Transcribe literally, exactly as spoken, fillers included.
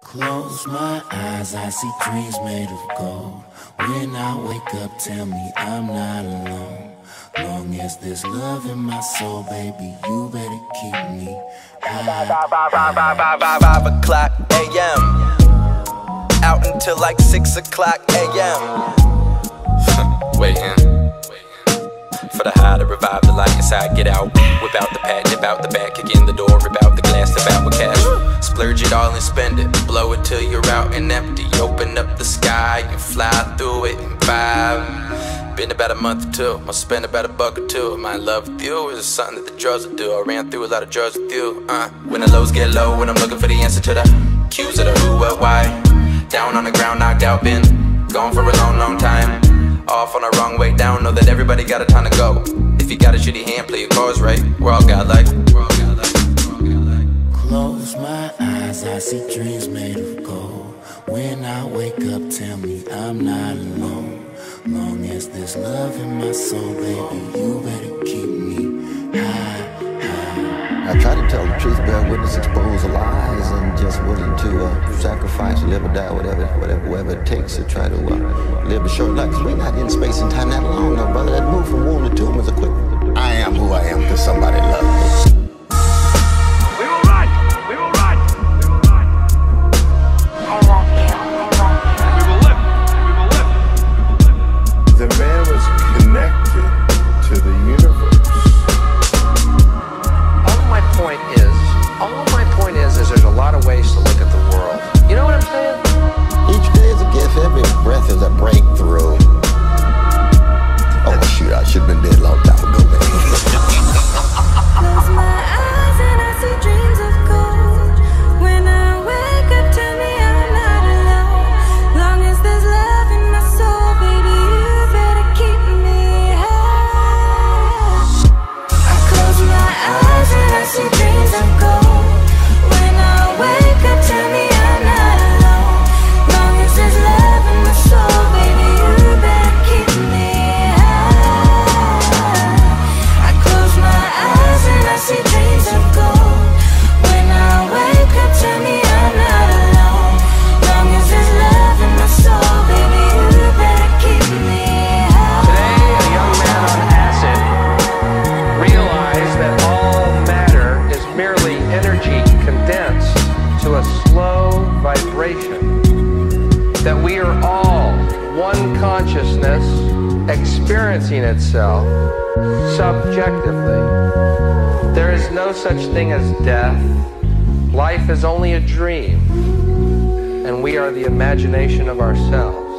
Close my eyes, I see dreams made of gold. When I wake up, tell me I'm not alone. Long as there's love in my soul, baby, you better keep me high. Five o'clock A M out until like six o'clock A M Waiting for the high to revive the light inside. Get out, whip out the pad, dip out the back, kick in the door, rip out the glass, tip out with cash. Splurge it all and spend it, blow it till you're out and empty. Open up the sky and fly through it in five. Been about a month or two, I'll spend about a buck or two. My love with you is something that the drugs will do. I ran through a lot of drugs with you. Uh, when the lows get low, when I'm looking for the answer to the Q's of the who, what, why. Down on the ground, knocked out, been gone for a long, long time. Off on the wrong way down, know that everybody got a time to go. If you got a shitty hand, play your cards right. We're all godlike. We're all godlike. We're all godlike. Close my eyes, I see dreams made of gold. When I wake up, tell me I'm not alone. Long as there's love in my soul, baby, you better keep me high, high. I try to tell the truth, bear witness, expose the lies, and just willing to uh, sacrifice, live or die, whatever, whatever, whatever it takes to try to uh, live a short life. Cause we're not in space and time that long, no, brother. That move from womb to tomb is a quick. I am who I am because somebody loved me. We will run! We will run! We will run! I love you. I love you. We will live! We will live! The man was connected to the universe. All my point is, all my point is, is there's a lot of ways to look at the world. You know what I'm saying? Each day is a gift, every breath is a breakthrough. Oh shoot, I should have been dead a long time ago, man. Close my eyes and I see dreams of gold. When I wake up, tell me I'm not alone. Long as there's love in my soul, baby, you better keep me high. I close my eyes and I see dreams of gold. When I wake up, tell me I'm not alone. Long as there's love in my soul, baby, you better keep me high. I close my eyes and I see dreams of gold. When I wake up, tell me I'm not alone. Long as there's love in my soul, baby, you better keep me high. Today, a young man on acid realized that all matter is merely energy condensed to a slow vibration. That we are all one consciousness experiencing itself subjectively. There is no such thing as death. Life is only a dream, and we are the imagination of ourselves.